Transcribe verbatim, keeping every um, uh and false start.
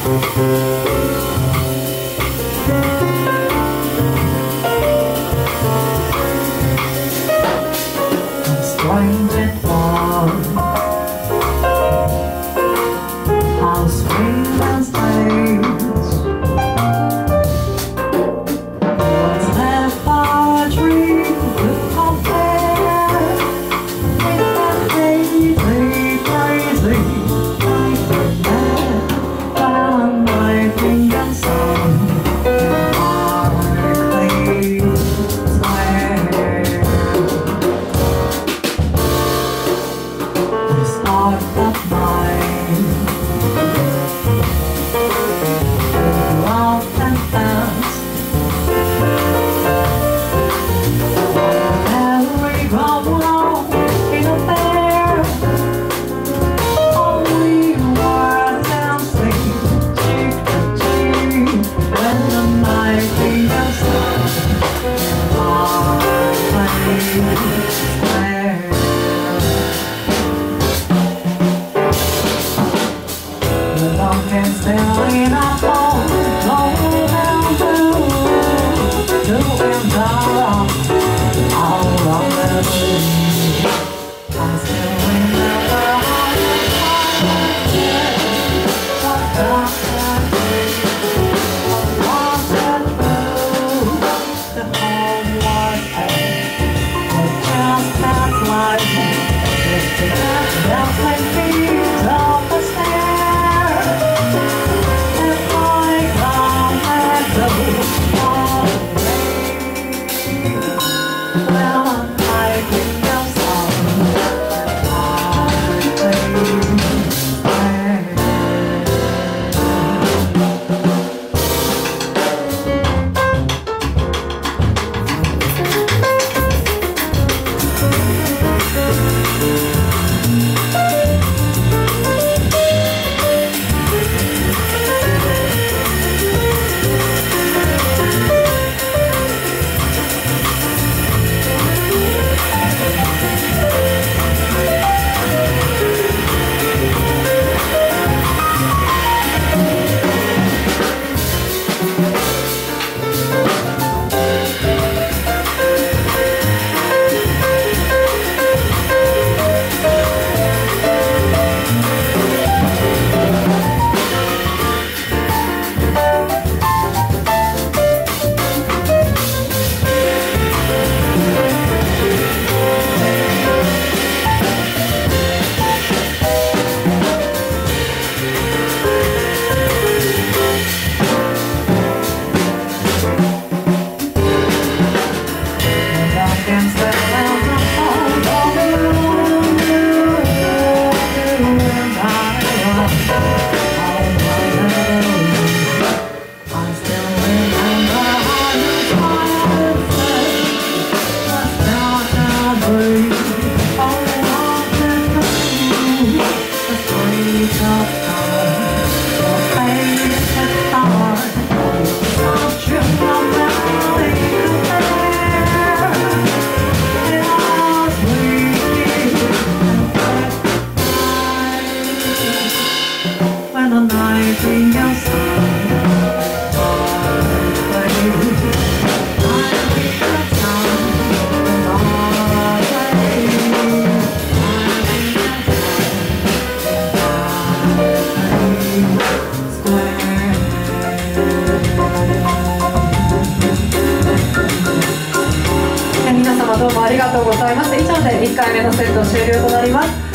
Strange it was, how sweet and strange was that poetry could compare with that crazy, crazy nightmare when my fingers sun hardly swear. This heart of mine, love and dance, every drop wrong in a fair, only words and sleep, cheek to cheek, when the night fingers hardly swear. The dog can still in our phone, going down to to and down, all along the way. I still remember how you tried what got that way, what was that blue, the home was pain, but just that life, just to catch that plain feet off the stairs. どうもありがとうございます。以上でいっかいめのセット終了となります。